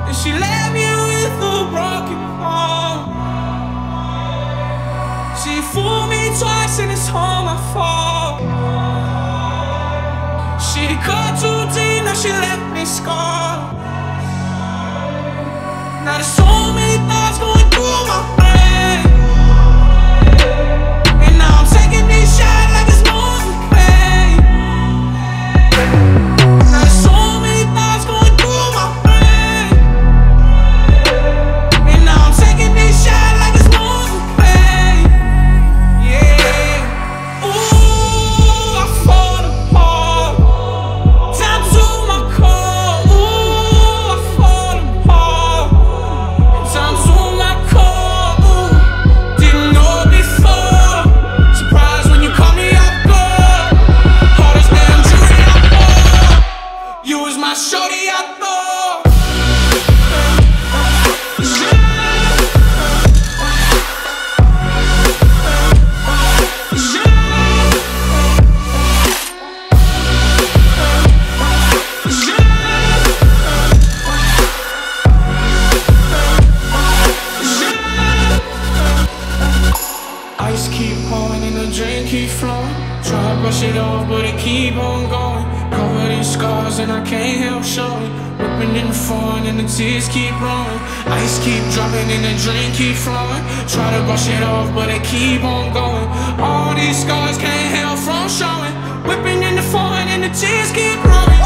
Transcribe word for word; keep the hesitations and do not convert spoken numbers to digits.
and she left me with a broken heart. She fooled me twice and it's all my fault. She cut too deep, now she left me scarred. Now there's so many thoughts going through my brain, and now I'm taking these shots like it's moving pain. Now there's so many thoughts going through my brain, and now I'm taking these shots like it's moving pain. Yeah. Ooh, I fall apart, down to my core. Ooh, I fall apart, down to my core. Ooh, didn't know before. Surprised when you call me off guard. Hardest damn jury I bought. You was my shorty, I thought. Ice keep pouring and the drink keep flowing. Try to brush it off, but it keep on going. Covered in scars and I can't help showing. Whipping in the foreign and the tears keep rolling. Ice keep dropping and the drink keep flowing. Try to brush it off, but it keep on going. All these scars can't help from showing. Whipping in the foreign and the tears keep rolling.